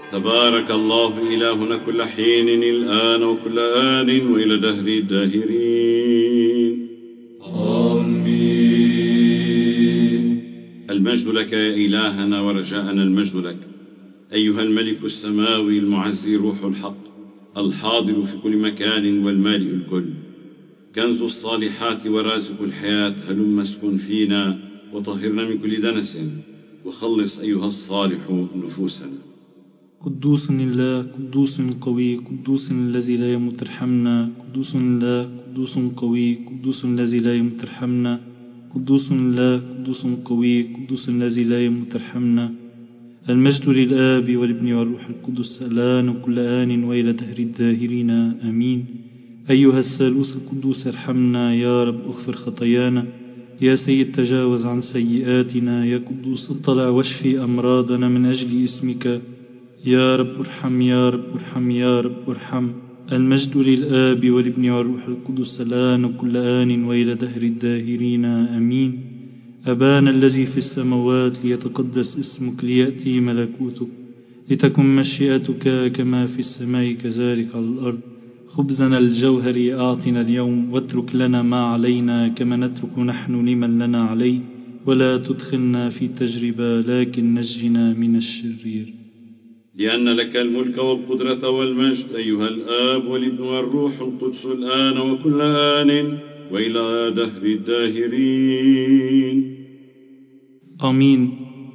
تبارك الله إلهنا كل حين الآن وكل آن وإلى دهر الداهرين. آمين. المجد لك يا إلهنا ورجاءنا المجد لك، أيها الملك السماوي المعزي روح الحق الحاضر في كل مكان والمالئ الكل، كنز الصالحات ورازق الحياة، هلم اسكن فينا وطهرنا من كل دنس وخلص أيها الصالح نفوسنا. قدوس الله، قدوس قوي، قدوس الذي لا يموت ارحمنا. قدوس الله، قدوس قوي، قدوس الذي لا يموت ارحمنا. قدوس الله، قدوس قوي، قدوس الذي لا يموت ارحمنا. المجد للآب والابن والروح القدس الآن وكل آن وإلى دهر الداهرين آمين. أيها الثالوث القدوس ارحمنا، يا رب اغفر خطايانا، يا سيد تجاوز عن سيئاتنا، يا قدوس اطلع واشفي أمراضنا من أجل اسمك، يا رب ارحم، يا رب ارحم، يا رب ارحم. المجد للآب والابن والروح القدس الآن وكل آن وإلى دهر الداهرين آمين. أبانا الذي في السماوات، ليتقدس اسمك، ليأتي ملكوتك، لتكن مشيئتك كما في السماء كذلك على الأرض. خبزنا الجوهري أعطنا اليوم، واترك لنا ما علينا كما نترك نحن لمن لنا عليه، ولا تدخلنا في تجربة لكن نجنا من الشرير. لأن لك الملك والقدرة والمجد أيها الآب والابن والروح القدس الآن وكل آن وإلى دهر الداهرين آمين.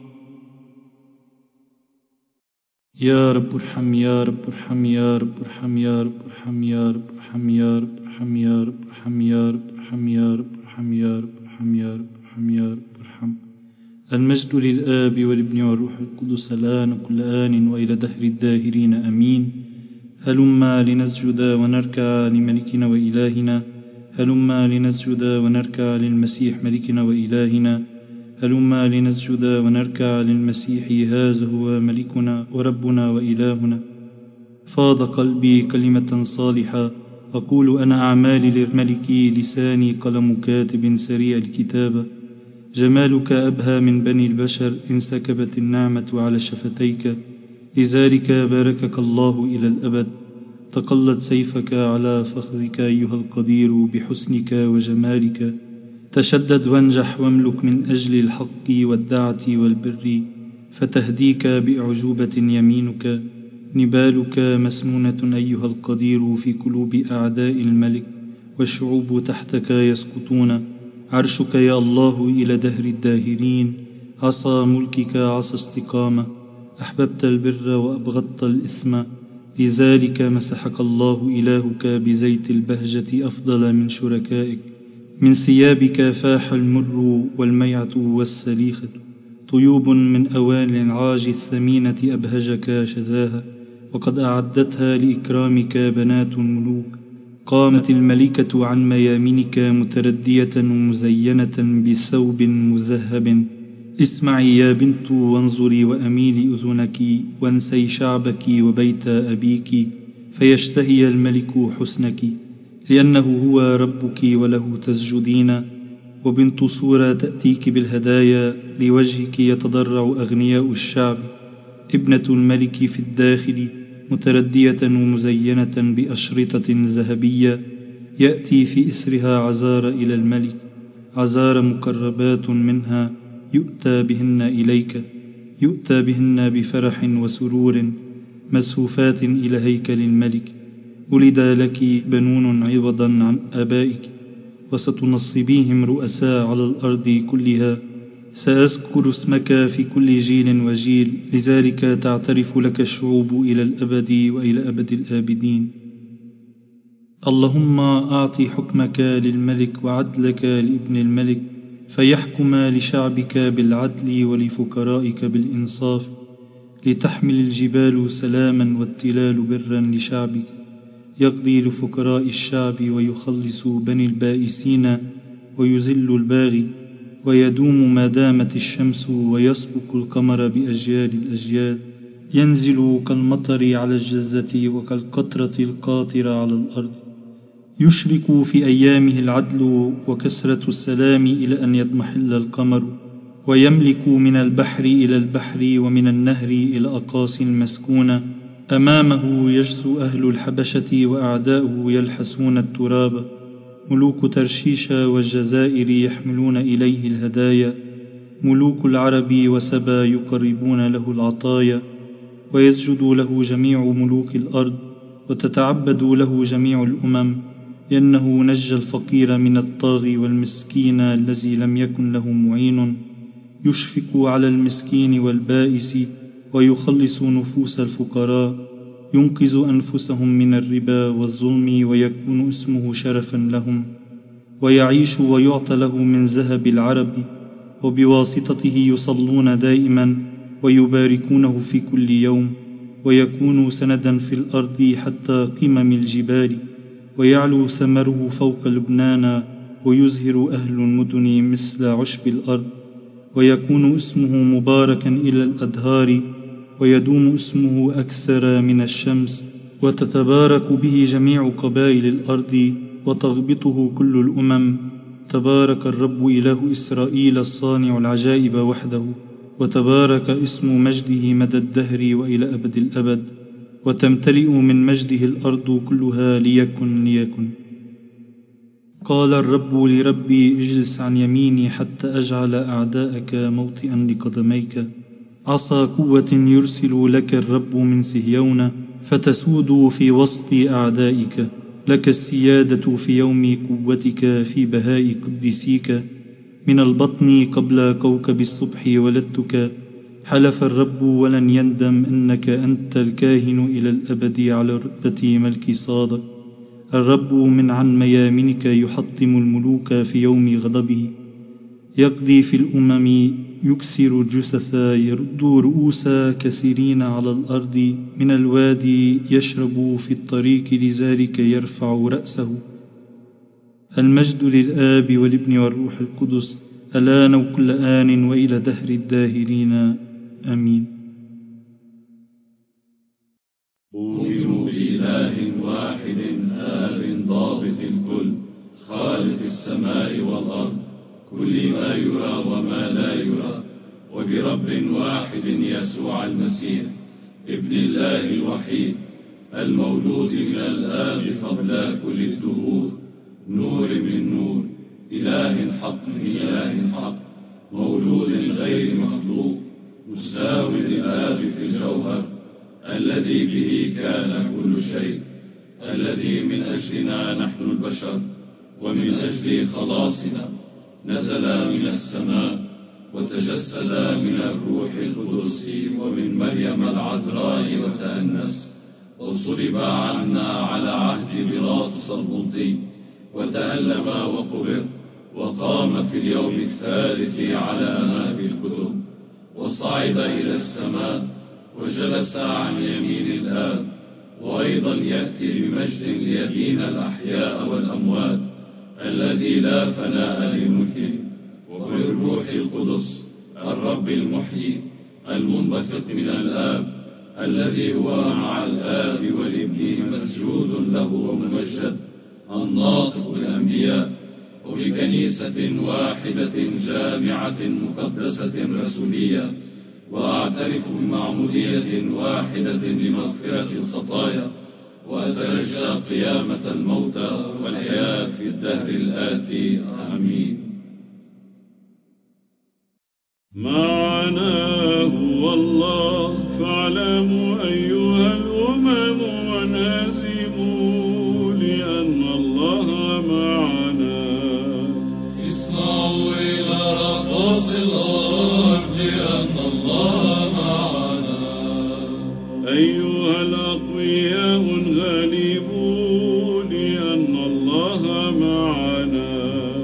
يا رب ارحم، يا رب ارحم، يا رب ارحم، يا رب ارحم، يا رب ارحم، يا رب ارحم، يا رب ارحم، يا رب ارحم، يا رب ارحم، يا رب ارحم، يا رب ارحم، يا رب ارحم. المجد للآب والابن والروح القدس الآن وكل آن وإلى دهر الداهرين آمين. هلما لنسجد ونركع لملكنا وإلهنا، هلما لنسجد ونركع للمسيح ملكنا وإلهنا، هلما لنسجد ونركع للمسيح، هذا هو ملكنا وربنا وإلهنا. فاض قلبي كلمة صالحة، أقول أنا أعمالي للملك، لساني قلم كاتب سريع الكتابة. جمالك أبهى من بني البشر، انسكبت النعمة على شفتيك، لذلك باركك الله إلى الأبد. تقلد سيفك على فخذك أيها القدير بحسنك وجمالك، تشدد وانجح واملك من أجل الحق والدعة والبر، فتهديك بأعجوبة يمينك. نبالك مسنونة أيها القدير في قلوب أعداء الملك، والشعوب تحتك يسقطون. عرشك يا الله إلى دهر الداهرين، عصا ملكك عصا استقامة. أحببت البر وأبغضت الإثم، لذلك مسحك الله إلهك بزيت البهجة أفضل من شركائك. من ثيابك فاح المر والميعة والسليخة، طيوب من أواني العاج الثمينة أبهجك شذاها، وقد أعدتها لإكرامك بنات الملوك. قامت الملكة عن ميامنك متردية ومزينة بثوب مذهب. اسمعي يا بنت وانظري وأميلي أذنك، وانسي شعبك وبيت أبيك، فيشتهي الملك حسنك، لأنه هو ربك وله تسجدين. وبنت صورة تأتيك بالهدايا، لوجهك يتضرع أغنياء الشعب. ابنة الملك في الداخل متردية ومزينة بأشرطة ذهبية، يأتي في إثرها عذار إلى الملك، عذار مقربات منها، يؤتى بهن إليك، يؤتى بهن بفرح وسرور، مزفوفات إلى هيكل الملك. ولد لك بنون عوضا عن آبائك، وستنصبيهم رؤساء على الأرض كلها. سأذكر اسمك في كل جيل وجيل، لذلك تعترف لك الشعوب إلى الأبد وإلى أبد الآبدين. اللهم أعطي حكمك للملك وعدلك لابن الملك، فيحكم لشعبك بالعدل ولفقرائك بالإنصاف، لتحمل الجبال سلاما والتلال برا لشعبك. يقضي لفقراء الشعب ويخلص بني البائسين ويذل الباغي، ويدوم ما دامت الشمس ويسبق القمر بأجيال الأجيال. ينزل كالمطر على الجزة وكالقطرة القاطرة على الأرض. يشرق في أيامه العدل وكثرة السلام إلى أن يضمحل القمر، ويملك من البحر إلى البحر ومن النهر إلى أقاصي المسكونة. أمامه يجثو أهل الحبشة وأعداؤه يلحسون التراب. ملوك ترشيش والجزائر يحملون إليه الهدايا. ملوك العرب وسبا يقربون له العطايا. ويسجد له جميع ملوك الأرض وتتعبد له جميع الأمم، لأنه نجى الفقير من الطاغي والمسكين الذي لم يكن له معين. يشفق على المسكين والبائس ويخلص نفوس الفقراء. ينقذ أنفسهم من الربا والظلم ويكون اسمه شرفا لهم. ويعيش ويعطى له من ذهب العرب، وبواسطته يصلون دائما ويباركونه في كل يوم. ويكون سندا في الأرض حتى قمم الجبال، ويعلو ثمره فوق لبنان، ويزهر أهل المدن مثل عشب الأرض. ويكون اسمه مباركا إلى الأدهار، ويدوم اسمه أكثر من الشمس. وتتبارك به جميع قبائل الأرض، وتغبطه كل الأمم. تبارك الرب إله إسرائيل الصانع العجائب وحده، وتبارك اسم مجده مدى الدهر وإلى أبد الأبد. وتمتلئ من مجده الأرض كلها، ليكن ليكن. قال الرب لربي: اجلس عن يميني حتى أجعل أعداءك موطئا لقدميك. عصا قوة يرسل لك الرب من صهيون، فتسود في وسط أعدائك. لك السيادة في يوم قوتك، في بهاء قدسيك. من البطن قبل كوكب الصبح ولدتك. حلف الرب ولن يندم، إنك أنت الكاهن إلى الأبد على رتبة ملك صادق. الرب من عن ميامنك يحطم الملوك في يوم غضبه. يقضي في الأمم، يكسر جثثا، يرد رؤوس كثيرين على الأرض. من الوادي يشرب في الطريق، لذلك يرفع رأسه. المجد للآب والابن والروح القدس، الآن وكل آن وإلى دهر الداهرين، آمين. أؤمن بإله واحد آب ضابط الكل، خالق السماء والأرض، كل ما يرى وما لا يرى، وبرب واحد يسوع المسيح ابن الله الوحيد، المولود من الآب قبل كل الدهور، نور من نور، إله حق من إله حق، مولود غير مخلوق، مساو للآب في الجوهر، الذي به كان كل شيء، الذي من أجلنا نحن البشر ومن أجل خلاصنا نزل من السماء، وتجسد من الروح القدس ومن مريم العذراء وتأنس، وصلب عنا على عهد بيلاطس البنطي، وتألم وقبر، وقام في اليوم الثالث على ما في الكتب، وصعد إلى السماء، وجلس عن يمين الآب، وأيضا يأتي بمجد ليدين الأحياء والأموات، الذي لا فناء لملكه، وبالروح القدس الرب المحيي المنبثق من الآب، الذي هو مع الآب والابن مسجود له وممجد، الناطق بالأنبياء، وبكنيسة واحدة جامعة مقدسة رسولية، وأعترف بمعمودية واحدة لمغفرة الخطايا، وأترجى قيامة الموتى والحياة في الدهر الآتي، آمين. معنا هو الله، فاعلموا أيها الأمم وانهزموا، لأن الله معنا. اسمعوا إلى أقاصي الأرض، لأن الله معنا. أيها الأقوياء انغلبوا، لأن الله معنا.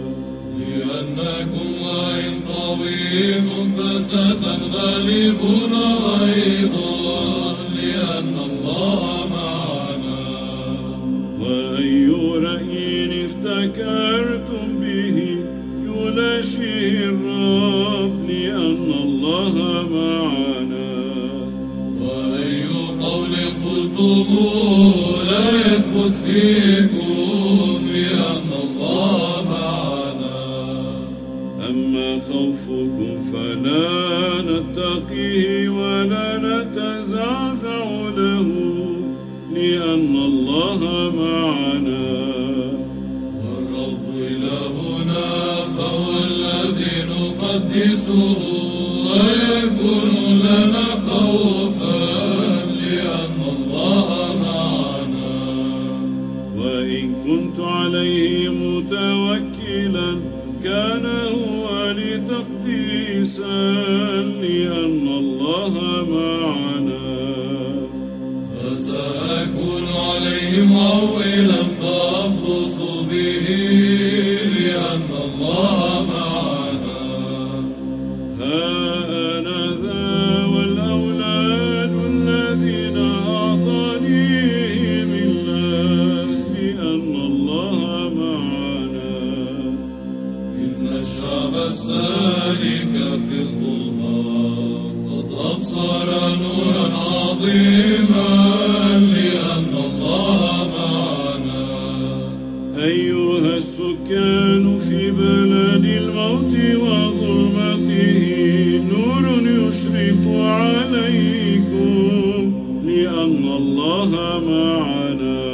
لأنكم وإن قويتم فستنغلبون أيضا، لأن الله معنا. وأي رأي افتكرتم به يناشيه الرب، لأن الله معنا. وأي قول قلتم لا يثبت فيكم، لأن الله معنا. أما خوفكم ولا نتقيه ولا نتزعزع له، لأن الله معنا. والرب إلهنا فهو الذي نقدسه ويكون لنا خوفا، لأن الله معنا. وإن كنت عليه متوكلا كان هو لي تقديسا، لأن الله معنا. فسأكون عليهم عويلا فأخلص به، لأن الله معنا. ها أنا ذا والأولاد الذين أعطانيهم الله، لأن الله معنا. إن الشعب السالك في الظلمات قد أبصر نورا عظيما، لأن الله معنا. أيها السكان في بلد الموت وظلمته، نور يشرق عليكم، لأن الله معنا.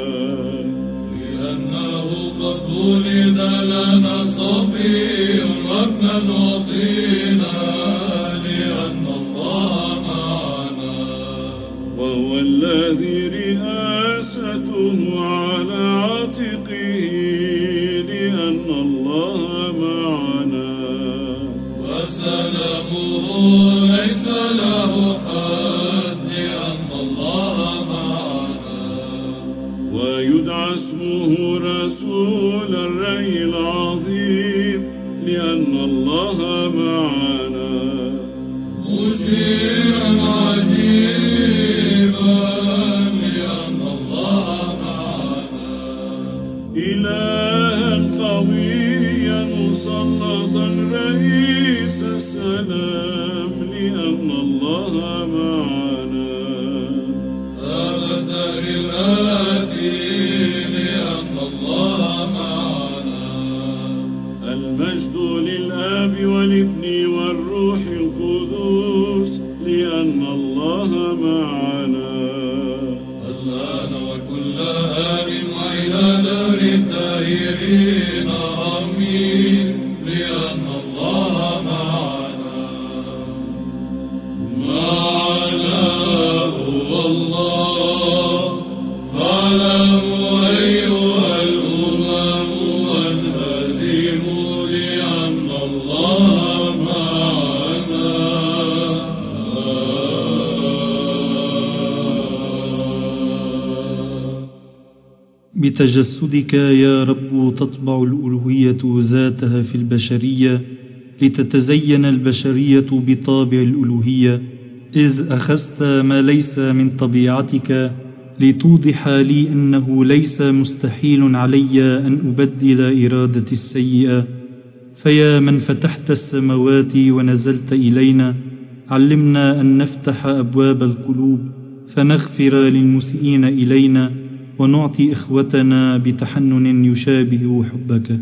لأنه قد ولد لنا صبي وابنا أعطينا، لأن الله معنا. وهو الذي رئاسته على عاتقه، لأن الله معنا. وسلامه ليس له حد، لأن الله معنا. ويدعى اسمه رسول الري العظيم، لأن الله معنا. مشيرا عجيبا، لأن الله معنا. إلها قويا مسلطا رئيس السلام، لأن الله معنا. أبدا الآتي، لأن الله معنا. المجد للآب والابن والروح القدوس، لأن الله معنا. الآن وكل آن وإلى دار الدائرين آمين، لأن الله معنا. معنا هو الله، فاعلموا أيها الأمم وانهزموا، لأن الله معنا. بتجسدك يا رب تطبع الألوهية ذاتها في البشرية، لتتزين البشرية بطابع الألوهية، إذ أخذت ما ليس من طبيعتك لتوضح لي أنه ليس مستحيل علي أن أبدل إرادتي السيئة. فيا من فتحت السماوات ونزلت إلينا، علمنا أن نفتح أبواب القلوب فنغفر للمسيئين إلينا، ونعطي إخوتنا بتحنن يشابه حبك.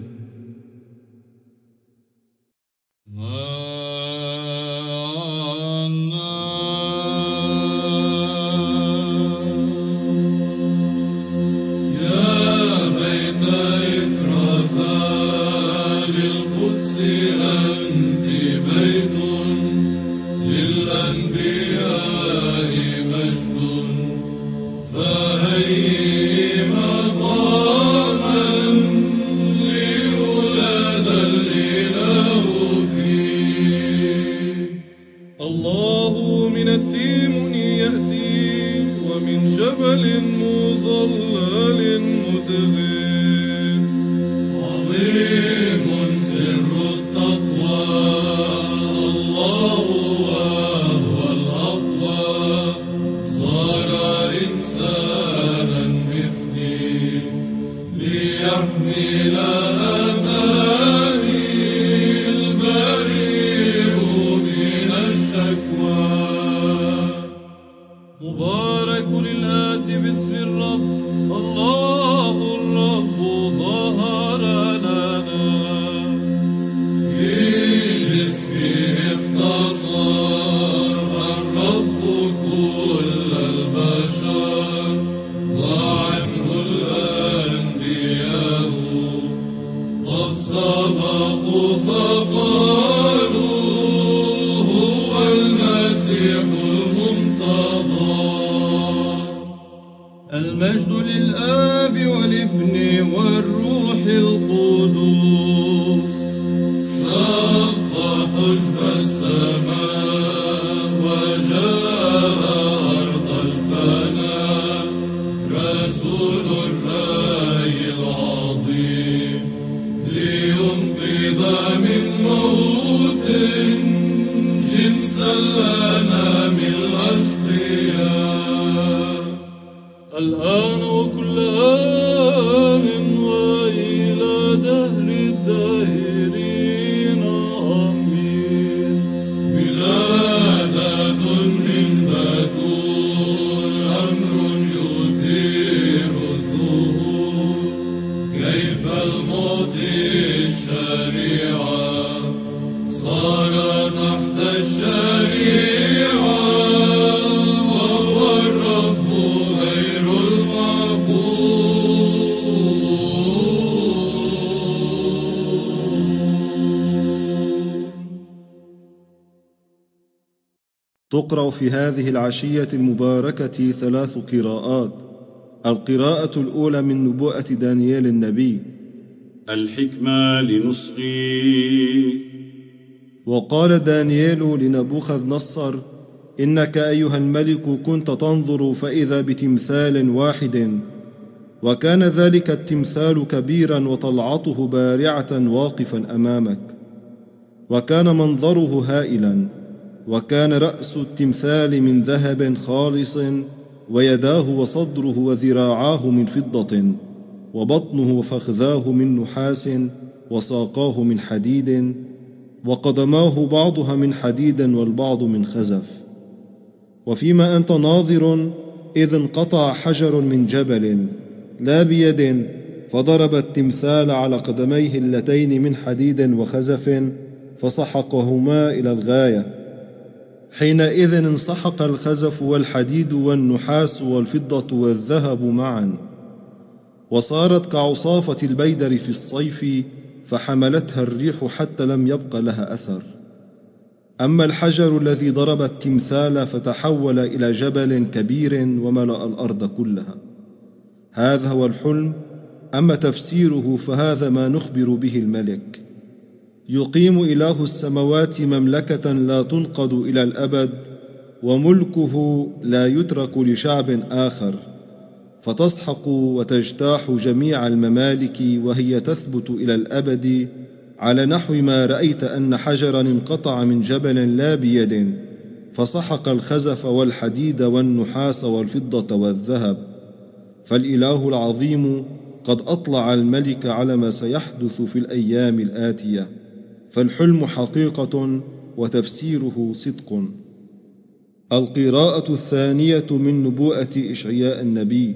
الله من التيمن يأتي، ومن جبل مظلل مدغن. عظيم سر التقوى، الله وهو الأقوى. صار إنسانا مثلي ليحمل آثامي، البريء من الشكوى. مبارك الآتي باسم الرب، الله الرب ظهر لنا. في جسمه اختار المجد للآب والابن والروح القدوس. شق حجب السماء وجاء أرض الفناء، رسول الرأي العظيم لينقذ من موت جنس الأنام الأشقياء، الآن وكل آن وإلى دهر الداهرين آمين. ولادة من بتول أمر يثير الظهور، كيف المعطي الشريعة صار تحت الشريعة، وهو الرب غير تقرأ في هذه العشية المباركة 3 قراءات. القراءة الأولى من نبوءة دانيال النبي. الحكمة لنصغي. وقال دانيال لنبوخذ نصر: إنك أيها الملك كنت تنظر فإذا بتمثال واحد، وكان ذلك التمثال كبيرا وطلعته بارعة واقفا أمامك، وكان منظره هائلا، وكان رأس التمثال من ذهب خالص، ويداه وصدره وذراعاه من فضة، وبطنه وفخذاه من نحاس، وساقاه من حديد، وقدماه بعضها من حديد والبعض من خزف. وفيما أنت ناظر إذ انقطع حجر من جبل لا بيد، فضرب التمثال على قدميه اللتين من حديد وخزف، فسحقهما إلى الغاية. حينئذ انسحق الخزف والحديد والنحاس والفضة والذهب معا، وصارت كعصافة البيدر في الصيف، فحملتها الريح حتى لم يبق لها أثر. أما الحجر الذي ضرب التمثال فتحول إلى جبل كبير وملأ الأرض كلها. هذا هو الحلم. أما تفسيره فهذا ما نخبر به الملك: يقيم إله السماوات مملكة لا تنقض إلى الأبد، وملكه لا يترك لشعب آخر، فتسحق وتجتاح جميع الممالك، وهي تثبت إلى الأبد، على نحو ما رأيت أن حجرا انقطع من جبل لا بيد، فسحق الخزف والحديد والنحاس والفضة والذهب. فالإله العظيم قد أطلع الملك على ما سيحدث في الأيام الآتية، فالحلم حقيقة وتفسيره صدق. القراءة الثانية من نبوءة إشعياء النبي.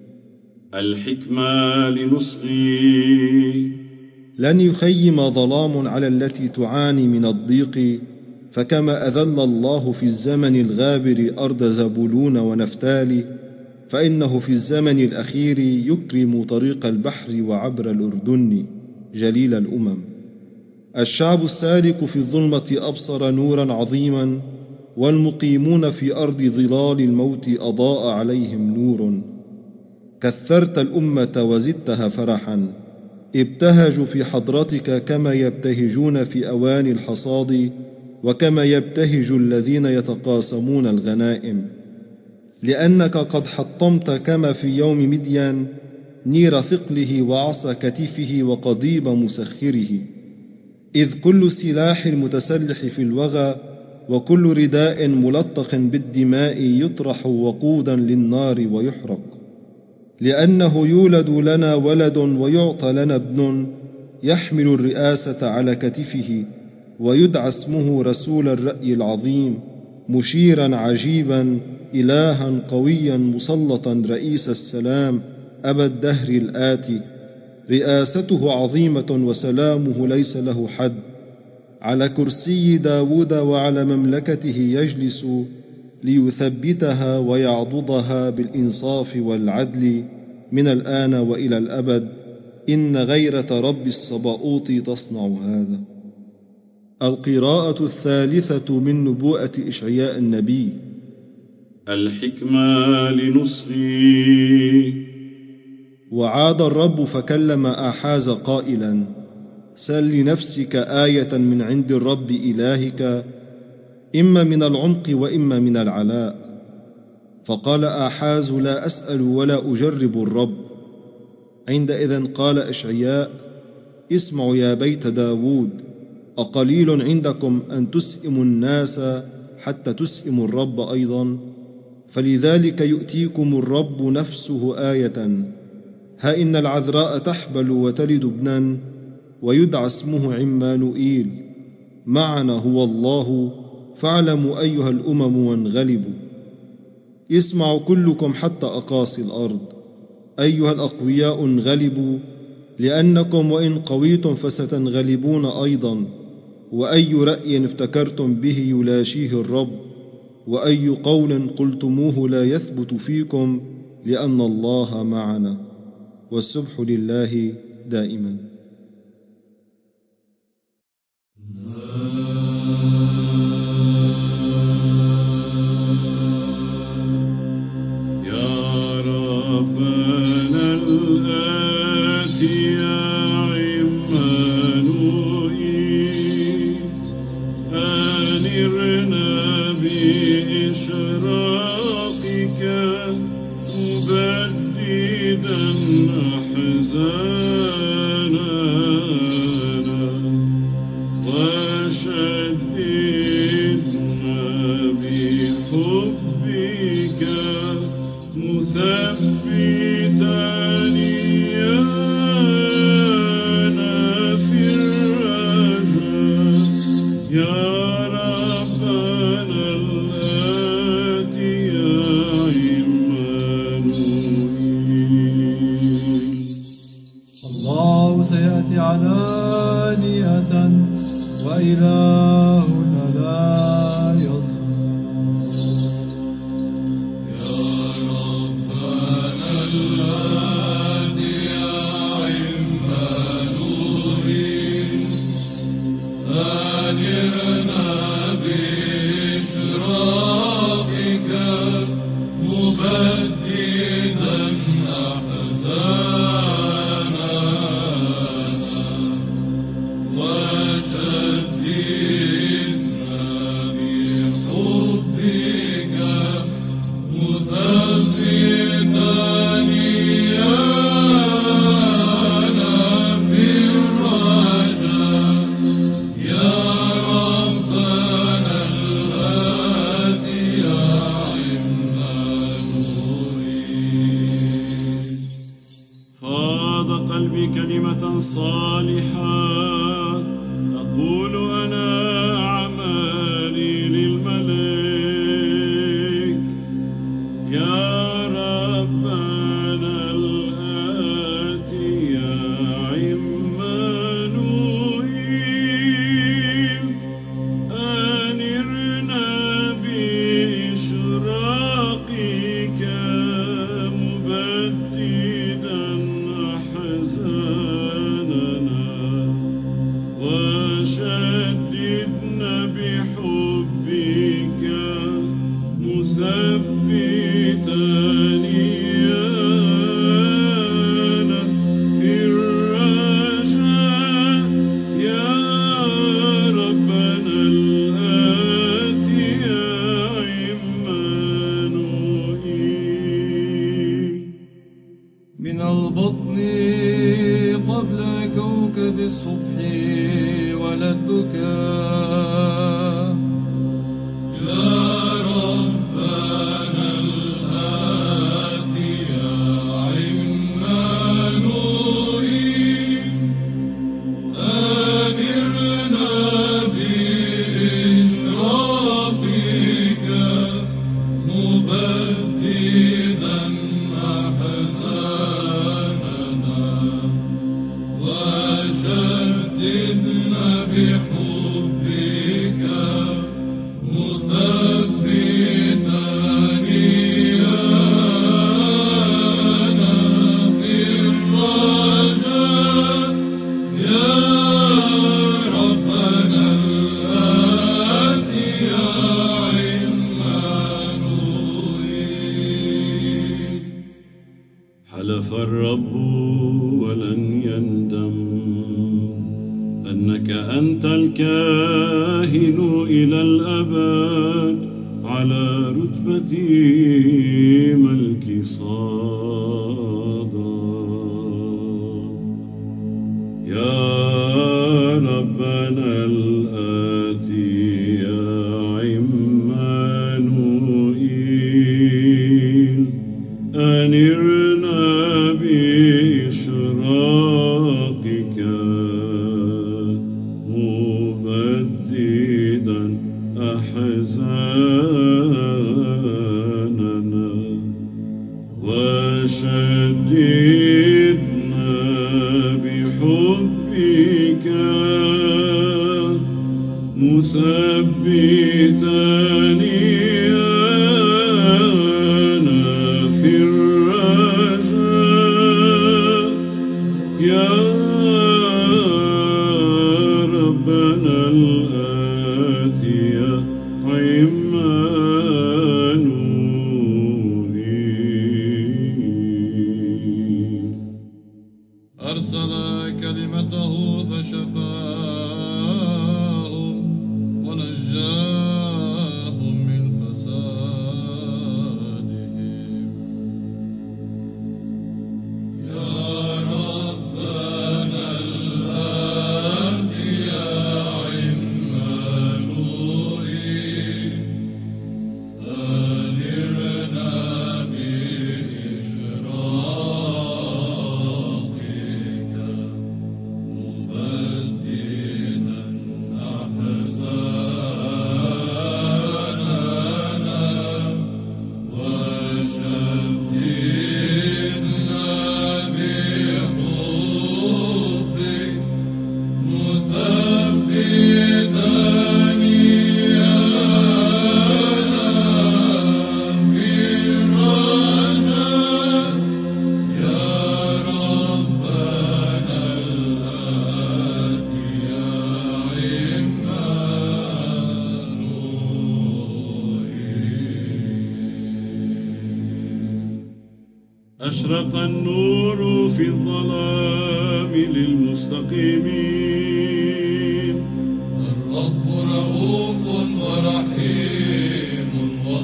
الحكمة لنصغي. لن يخيم ظلام على التي تعاني من الضيق، فكما أذل الله في الزمن الغابر أرض زبولون ونفتالي، فإنه في الزمن الأخير يكرم طريق البحر وعبر الأردن جليل الأمم. الشعب السالك في الظلمة أبصر نورا عظيما، والمقيمون في أرض ظلال الموت أضاء عليهم نور. كثرت الأمة وزدتها فرحا، ابتهجوا في حضرتك كما يبتهجون في أواني الحصاد، وكما يبتهج الذين يتقاسمون الغنائم. لأنك قد حطمت كما في يوم مديان نير ثقله وعصا كتفه وقضيب مسخره، إذ كل سلاح المتسلح في الوغى، وكل رداء ملطخ بالدماء يطرح وقودا للنار ويحرق. لأنه يولد لنا ولد ويعطى لنا ابن، يحمل الرئاسة على كتفه، ويدعى اسمه رسول الرأي العظيم، مشيرا عجيبا، إلها قويا مسلطا، رئيس السلام، أبا الدهر الآتي. رئاسته عظيمة وسلامه ليس له حد. على كرسي داود وعلى مملكته يجلس، ليثبتها ويعضدها بالإنصاف والعدل من الآن وإلى الأبد. إن غيرة رب الصباؤوط تصنع هذا. القراءة الثالثة من نبوءة إشعياء النبي. الحكمة لنصحي. وعاد الرب فكلم آحاز قائلا: سل لنفسك آية من عند الرب إلهك، إما من العمق وإما من العلاء. فقال آحاز: لا أسأل ولا أجرب الرب. عندئذ قال إشعياء: اسمعوا يا بيت داود، أقليل عندكم أن تسئموا الناس حتى تسئموا الرب أيضا؟ فلذلك يؤتيكم الرب نفسه آية: ها إن العذراء تحبل وتلد ابنا، ويدعى اسمه عمانوئيل، معنا هو الله، فاعلموا أيها الأمم وانغلبوا. اسمعوا كلكم حتى أقاصي الأرض، أيها الأقوياء انغلبوا، لأنكم وإن قويتم فستنغلبون أيضا. وأي رأي افتكرتم به يلاشيه الرب، وأي قول قلتموه لا يثبت فيكم، لأن الله معنا، والسبح لله دائما. يا ربنا الآتي يا عمانوئيل، أنرنا بإشراقك مبددا أحزاننا، وشددنا بحبك مثبتا إيانا في الرجاء. يا ربنا الآتي يا عمانوئيل. الله سيأتي علانية، وإلهنا لا يصمت. يا ربنا الآتي يا عمانوئيل، أنرنا بإشراقك مبددا أحزاننا، وشددنا بحبك مثبتا إيانا في الرجاء. يا ربنا الآتي يا عمانوئيل. فاض قلبي كلمة صالحة، أقول أنا أعمالي للملك. يا ربنا الآتي يا عمانوئيل، أنرنا بإشراقك مبددا أحزاننا، وشددنا بحبك مثبتا إيانا في الرجاء. يا ربنا الآتي يا عمانوئيل. من البطن قبل كوكب الصبح ولدتك، يا ربنا الآتي يا عمانوئيل، أنرنا بإشراقك مبددا أحزاننا، وشددنا بحبك حلف الرب ولن يندم أنك أنت الكاهن إلى الأبد على رتبة ملك صادق. يا ربنا الآتي يا عمانوئيل أنرنا بإشراقك مبددا أحزاننا وشددنا بحبك مثبتني أنا في الرجاء. يا ربنا الآتي عمانوئيل أرسل كلمته فشفاهم ونجاهم من فسادهم. يا ربنا الآتي يا عمانوئيل أنرنا بإشراقك مبددا أحزاننا وشددنا بحبك مثبتني أنا في الرجاء. يا ربنا الآتي يا عمانوئيل. أشرق النور في الظلام للمستقيمين. الرب رؤوف ورحيم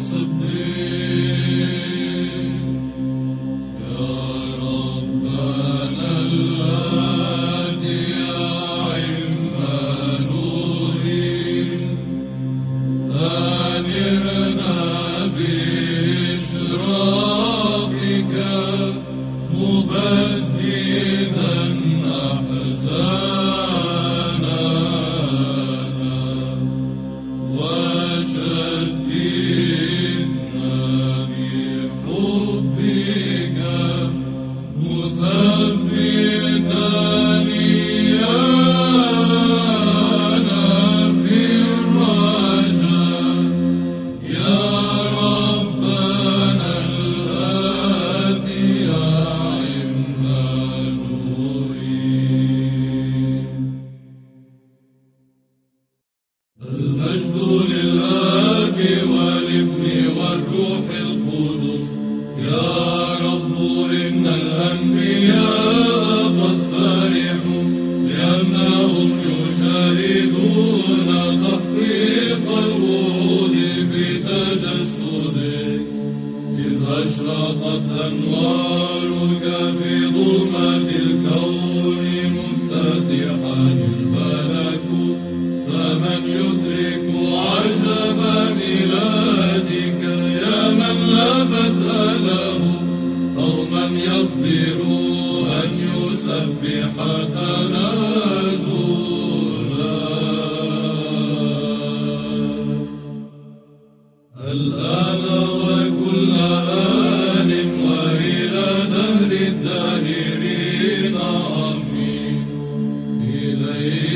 وصديق. يا ربنا الآتي يا عمانوئيل أنرنا بإشراقك مبددا أحزاننا وشددنا بحبك مثبتني أنا في الرجاء. يا ربنا الآتي يا عمانوئيل. المجد للآب والابن والروح القدس. يا رب إن الأنبياء قد فرحوا لأنهم يشاهدون تحقيق الوعود بتجسدك. إذ أشرقت أنوارك في ظلمة الكون مفتتحا الملكوت، فمن يدرك عجب ميلادك يا من لا بدء له، أو من يقدر أن يسبح تنازلا. الآن وكل آن وإلى دهر الداهرين آمين. إليه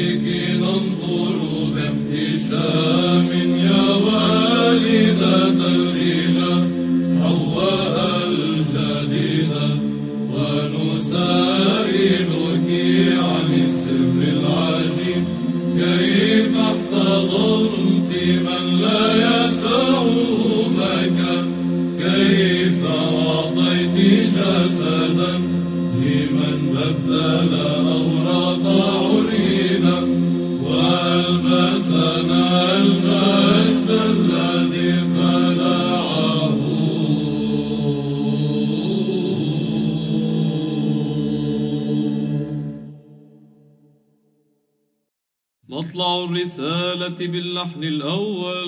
مصلع الرسالة باللحن الأول.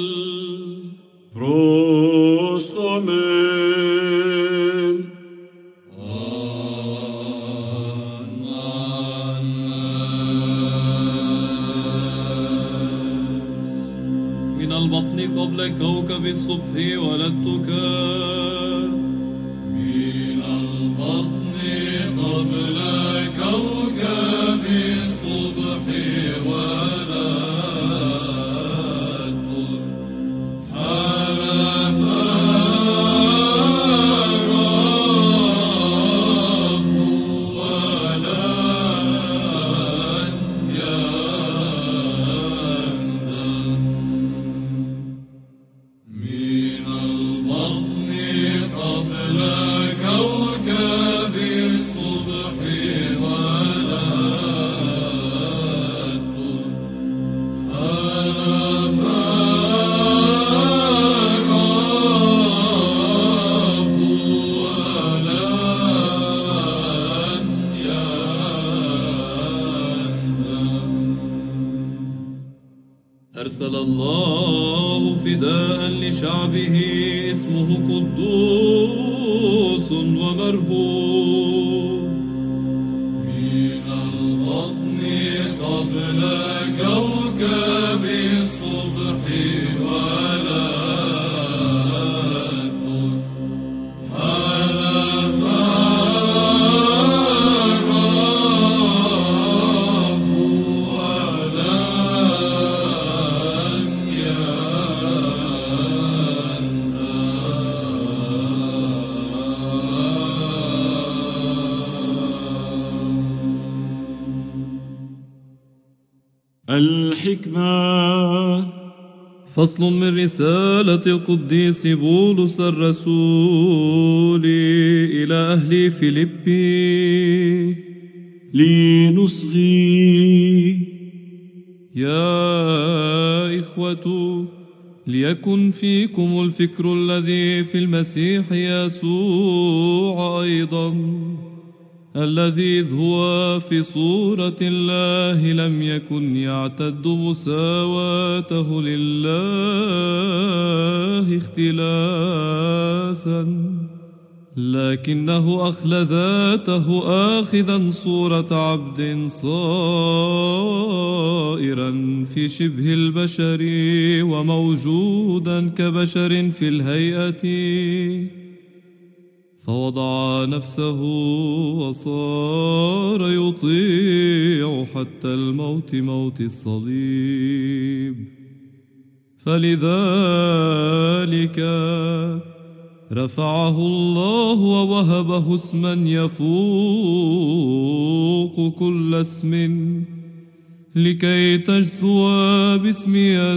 روس خمين من البطن قبل كوكب الصبح ولدتك. من البطن قبل كوكب الصبح ولدتك. حلف الرب ولن يندم. من البطن قبل كوكب الصبح ولدتك. حلف الرب ولن يندم. أرسل الله فداء لشعبه اسمه قدوس ومرهوب. من البطن قبل كوكب الصبح ولدتك. حلف الرب ولن الحكمة. فصل من رسالة القديس بولس الرسول إلى أهل فيلبي. لنصغي. يا إخوة، ليكن فيكم الفكر الذي في المسيح يسوع أيضا، الذي إذ هو في صورة الله لم يكن يعتد مساواته لله اختلاسا، لكنه أخلى ذاته آخذا صورة عبد صائرا في شبه البشر وموجودا كبشر في الهيئة، فوضع نفسه وصار يطيع حتى الموت، موت الصليب. فلذلك رفعه الله ووهبه اسما يفوق كل اسم، لكي تجثو باسم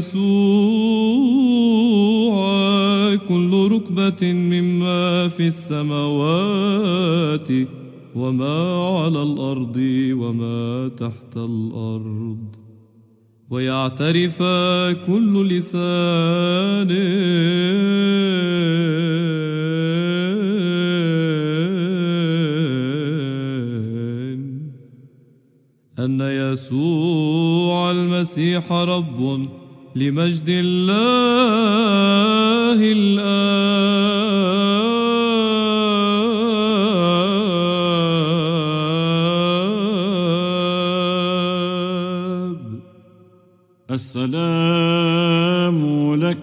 يسوع كل ركبة مما في السماوات وما على الأرض وما تحت الأرض، ويعترف كل لسان أن يسوع المسيح رب، لمجد الله الآب. السلام لك.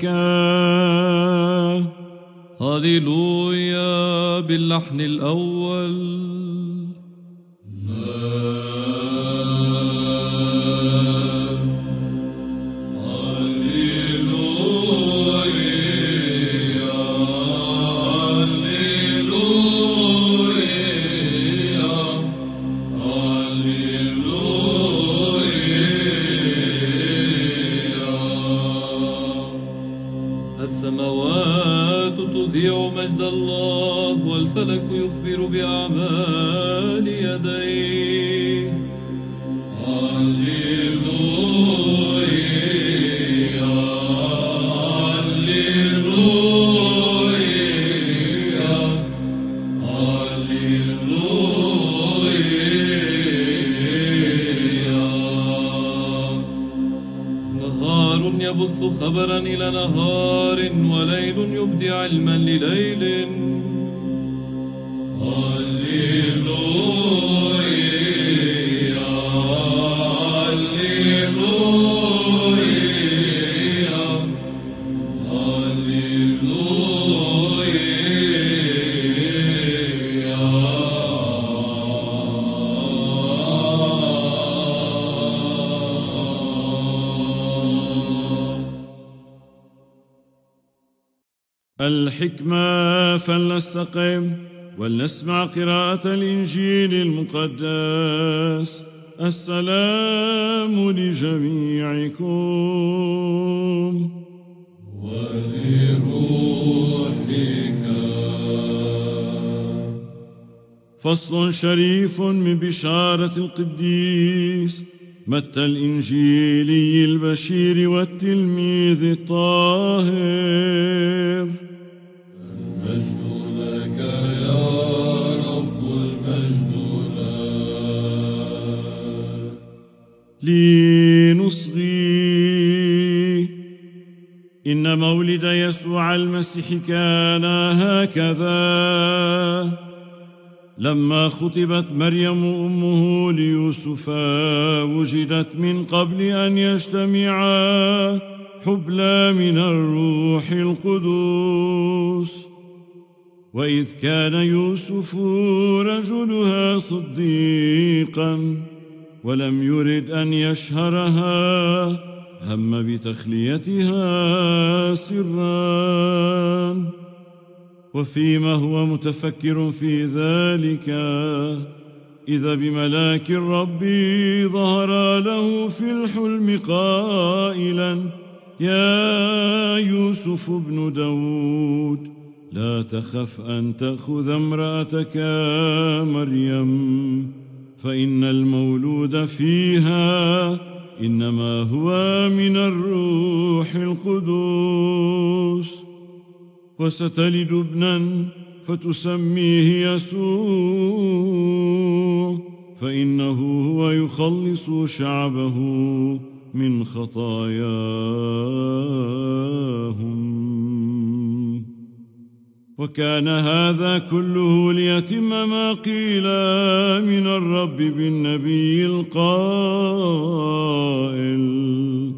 هللويا باللحن الأول. السماوات تذيع مجد الله، والفلك يخبر بأعمال يديه. هللويا هللويا هللويا. يبث خبرا إلى نهار، وليل يبدي علما لليل. الحكمة. فلنستقم ولنسمع قراءة الإنجيل المقدس. السلام لجميعكم ولروحك. فصل شريف من بشارة القديس متى الإنجيلي البشير والتلميذ الطاهر. المجد لك يا رب، المجد لك. لنصغي. إن مولد يسوع المسيح كان هكذا: لما خطبت مريم أمه ليوسف وجدت من قبل أن يجتمعا حبلى من الروح القدس. وإذ كان يوسف رجلها صديقا ولم يرد أن يشهرها، هم بتخليتها سرا. وفيما هو متفكر في ذلك، إذا بملاك الرب ظهر له في الحلم قائلا: يا يوسف ابن داود، لا تخف أن تأخذ امرأتك مريم، فإن المولود فيها إنما هو من الروح القدس، وستلد ابنا فتسميه يسوع، فإنه هو يخلص شعبه من خطاياهم. وكان هذا كله ليتم ما قيل من الرب بالنبي القائل: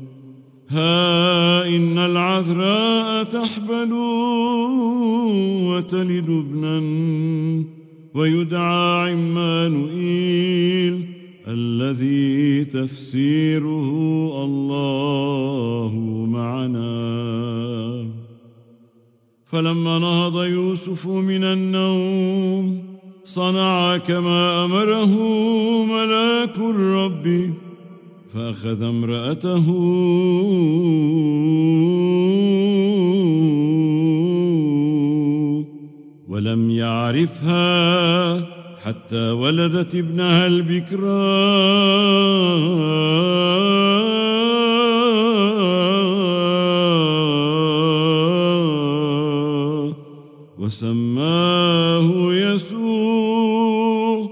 ها إن العذراء تحبل وتلد ابنا ويدعى عمانوئيل، الذي تفسيره الله معنا. فلما نهض يوسف من النوم صنع كما أمره ملاك الرب، فأخذ امرأته ولم يعرفها حتى ولدت ابنها البكرى، وسماه يسوع.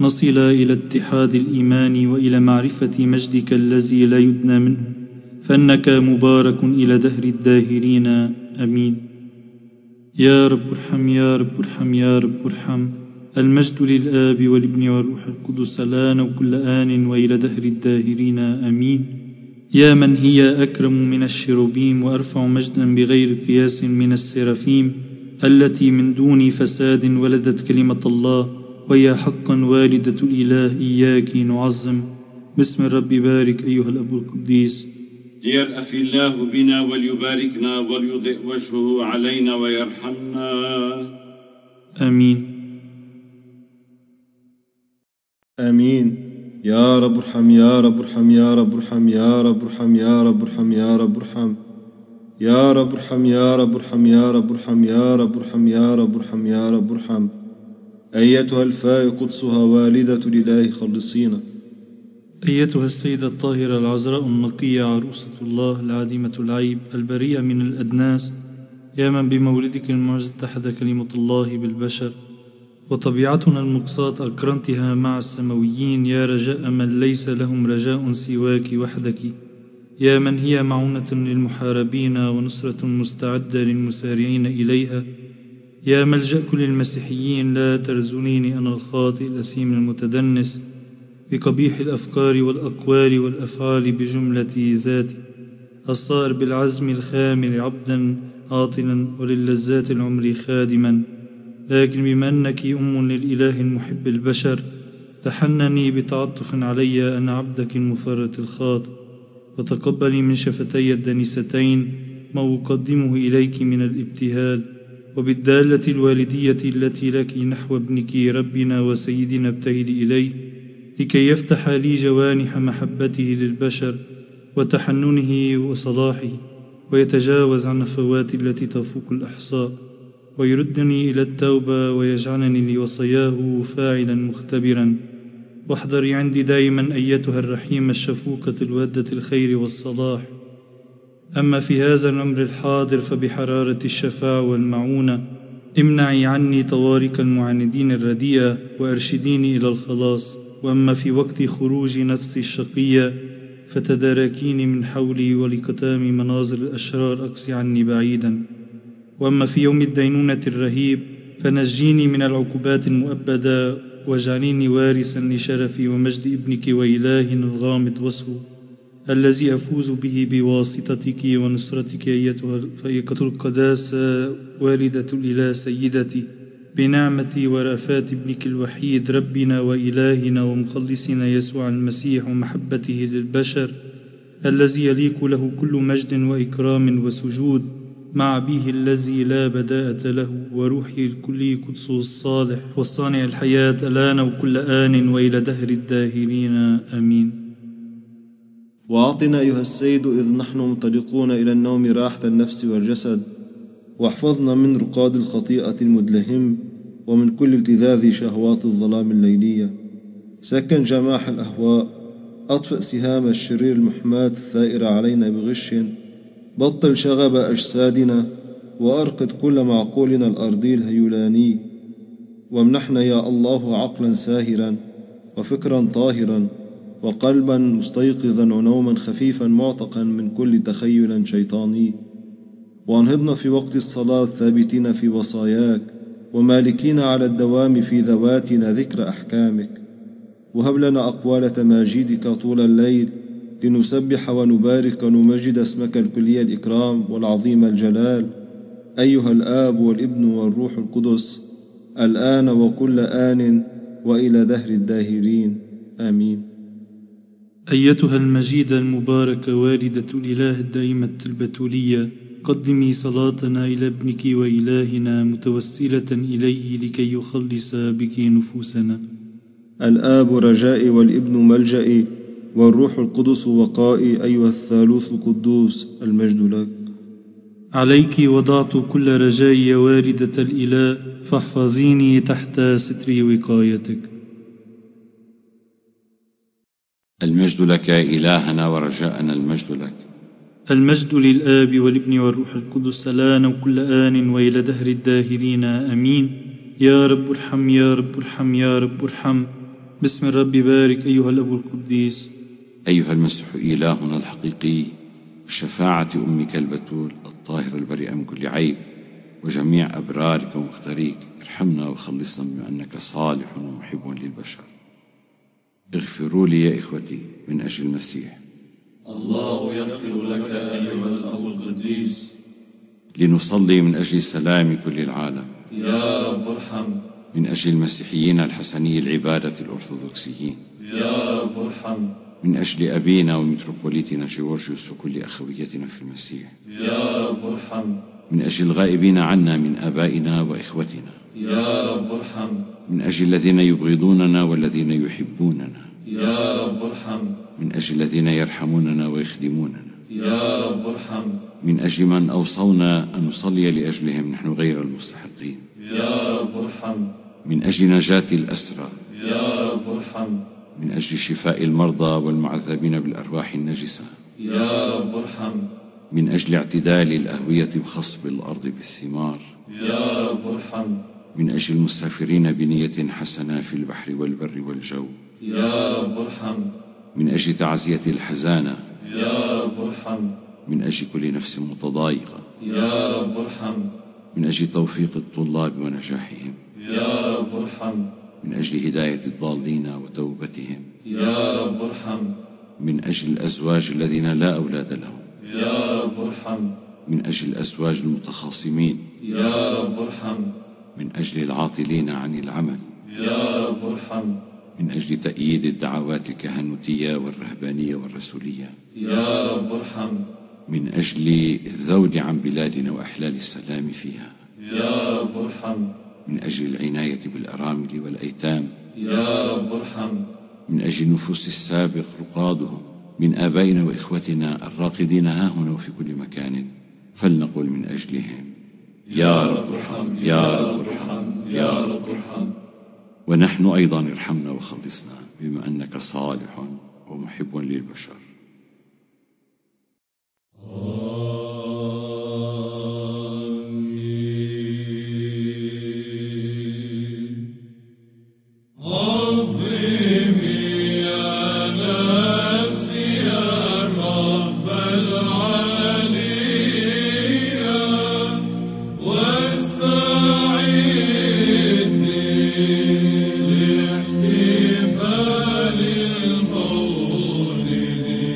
نصل إلى اتحاد الإيمان وإلى معرفة مجدك الذي لا يدنى منه، فإنك مبارك إلى دهر الداهرين. آمين. يا رب ارحم، يا رب ارحم، يا رب ارحم. المجد للآب والابن والروح القدس الآن وكل آن وإلى دهر الداهرين. آمين. يا من هي أكرم من الشروبيم وأرفع مجدا بغير قياس من السرافيم، التي من دون فساد ولدت كلمة الله، وهي حقا والدة الإله، إياك نعظم. باسم الرب بارك أيها الأب القديس. ليرأف الله بنا وليباركنا وليضئ وجهه علينا ويرحمنا. آمين. آمين. يا رب ارحم، يا رب ارحم، يا رب ارحم، يا رب ارحم، يا رب ارحم، يا رب ارحم، يا رب ارحم، يا رب ارحم، يا رب ارحم، يا رب ارحم، يا رب ارحم، يا رب ارحم. أيتها الفاء قدسها والدة الإله خلصينا. أيتها السيدة الطاهرة العذراء النقية عروسة الله العديمة العيب البريئة من الأدناس، يا من بمولدك المعز اتحد كلمة الله بالبشر، وطبيعتنا المقصاة أقرنتها مع السماويين، يا رجاء من ليس لهم رجاء سواك وحدك، يا من هي معونة للمحاربين ونصرة مستعدة للمسارعين إليها، يا ملجأ كل المسيحيين. لا ترزنيني أنا الخاطئ الأثيم المتدنس بقبيح الأفكار والأقوال والأفعال بجملة ذاتي، الصائر بالعزم الخامل عبدا عاطلا وللذات العمر خادما، لكن بما أنك أم للإله المحب البشر، تحنني بتعطف علي أنا عبدك المفرط الخاطئ، وتقبلي من شفتي الدنيستين ما أقدمه إليك من الابتهال، وبالدالة الوالدية التي لك نحو ابنك ربنا وسيدنا ابتهل إليه، لكي يفتح لي جوانح محبته للبشر وتحننه وصلاحه، ويتجاوز عن النفوات التي تفوق الإحصاء، ويردني إلى التوبة ويجعلني لوصاياه فاعلا مختبرا. واحضري عندي دائما أيتها الرحيمة الشفوقة الودة الخير والصلاح. أما في هذا الأمر الحاضر فبحرارة الشفاعة والمعونة امنعي عني طوارق المعاندين الرديئة وأرشديني إلى الخلاص. وأما في وقت خروج نفسي الشقية فتداركيني من حولي، ولكتام مناظر الأشرار أقصي عني بعيدا. وأما في يوم الدينونة الرهيب فنجيني من العقوبات المؤبدة، واجعليني وارثا لشرف ومجد ابنك وإلهنا الغامض وصفه، الذي أفوز به بواسطتك ونصرتك أيتها الفائقة القداسة والدة الإله سيدتي، بنعمة ورأفات ابنك الوحيد ربنا وإلهنا ومخلصنا يسوع المسيح ومحبته للبشر، الذي يليق له كل مجد وإكرام وسجود مع أبيه الذي لا بداءة له، وروحه الكلي قدسه الصالح والصانع الحياة الآن وكل آن وإلى دهر الداهرين. آمين. وأعطنا أيها السيد إذ نحن منطلقون إلى النوم راحة النفس والجسد، واحفظنا من رقاد الخطيئة المدلهم ومن كل التذاذ شهوات الظلام الليلية. سكن جماح الأهواء، أطفئ سهام الشرير المحماة الثائرة علينا بغش، بطل شغب أجسادنا وأرقد كل معقولنا الأرضي الهيولاني، وامنحنا يا الله عقلا ساهرا وفكرا طاهرا وقلبا مستيقظا ونوما خفيفا معتقا من كل تخيل شيطاني، وانهضنا في وقت الصلاة ثابتين في وصاياك ومالكين على الدوام في ذواتنا ذكر أحكامك، وهب لنا أقوال تماجيدك طول الليل لنسبح ونبارك ونمجد اسمك الكلي الإكرام والعظيم الجلال، أيها الآب والابن والروح القدس، الآن وكل آن وإلى دهر الداهرين. آمين. أيتها المجيدة المباركة والدة الإله الدائمة البتولية، قدمي صلاتنا إلى ابنك وإلهنا متوسلة إليه لكي يخلص بك نفوسنا. الآب رجائي والابن ملجئي والروح القدس وقائي، أيها الثالوث القدوس، المجد لك. عليك وضعت كل رجائي يا والدة الإله، فاحفظيني تحت ستر وقايتك. المجد لك إلهنا ورجاءنا، المجد لك. المجد للآب والابن والروح القدس الآن وكل آن وإلى دهر الداهرين. آمين. يا رب ارحم، يا رب ارحم، يا رب ارحم. باسم الرب بارك أيها الأب القديس. أيها المسيح إلهنا الحقيقي، بشفاعة أمك البتول الطاهرة البريئة من كل عيب وجميع أبرارك ومختاريك، ارحمنا وخلصنا بما أنك صالح ومحب للبشر. اغفروا لي يا إخوتي من أجل المسيح. الله يغفر لك أيها الأب القديس. لنصلي من أجل سلام كل العالم. يا رب ارحم. من أجل المسيحيين الحسني العبادة الأرثوذكسيين. يا رب ارحم. من أجل أبينا ومتروبوليتنا جورجيوس وكل أخويتنا في المسيح. يا رب ارحم. من أجل الغائبين عنا من آبائنا وإخوتنا. يا رب ارحم. من أجل الذين يبغضوننا والذين يحبوننا. يا رب ارحم. من أجل الذين يرحموننا ويخدموننا. يا رب ارحم. من أجل من أوصونا أن نصلي لأجلهم نحن غير المستحقين. يا رب ارحم. من أجل نجاة الأسرى. يا رب ارحم. من أجل شفاء المرضى والمعذبين بالأرواح النجسة. يا رب ارحم. من أجل اعتدال الأهوية بخصب الأرض بالثمار. يا رب ارحم. من أجل المسافرين بنية حسنة في البحر والبر والجو. يا رب ارحم. من أجل تعزية الحزانة. يا رب ارحم. من أجل كل نفس متضايقة. يا رب ارحم. من أجل توفيق الطلاب ونجاحهم. يا رب ارحم. من أجل هداية الضالين وتوبتهم. يا رب ارحم. من أجل الأزواج الذين لا أولاد لهم. يا رب ارحم. من أجل الأزواج المتخاصمين. يا رب ارحم. من أجل العاطلين عن العمل. يا رب ارحم. من أجل تأييد الدعوات الكهنوتية والرهبانية والرسولية. يا رب ارحم. من أجل الذود عن بلادنا وأحلال السلام فيها. يا رب ارحم. من أجل العناية بالأرامل والأيتام. يا رب ارحم. من أجل نفوس السابق رقادهم من آبائنا وإخوتنا الراقدين هاهنا وفي كل مكان، فلنقل من أجلهم: يا رب ارحم، يا رب ارحم، يا رب ارحم. ونحن أيضا ارحمنا وخلصنا بما أنك صالح ومحب للبشر. الاحتفال المولد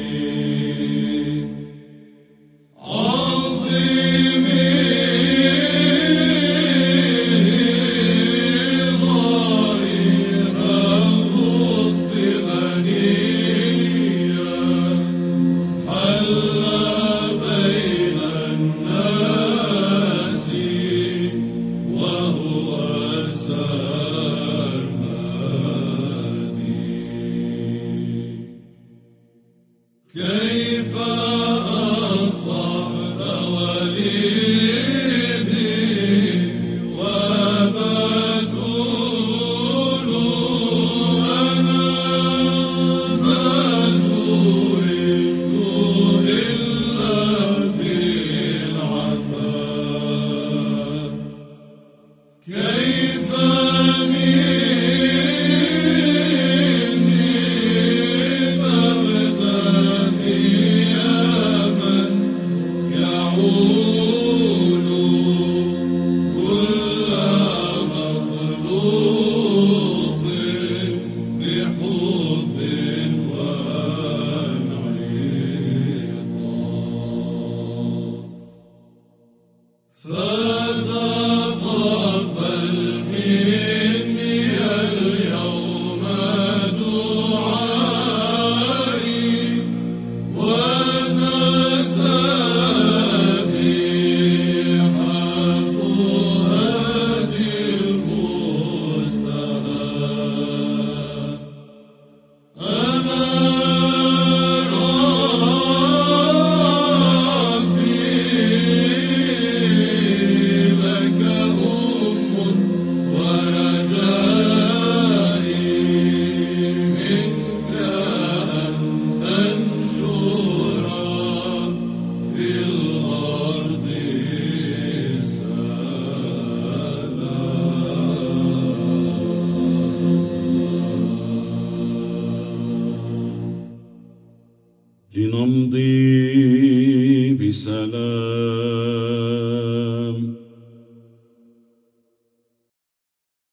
بسلام.